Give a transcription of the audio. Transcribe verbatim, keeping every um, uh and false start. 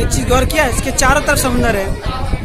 एक चीज गौर किया, इसके चारों तरफ समुंदर है।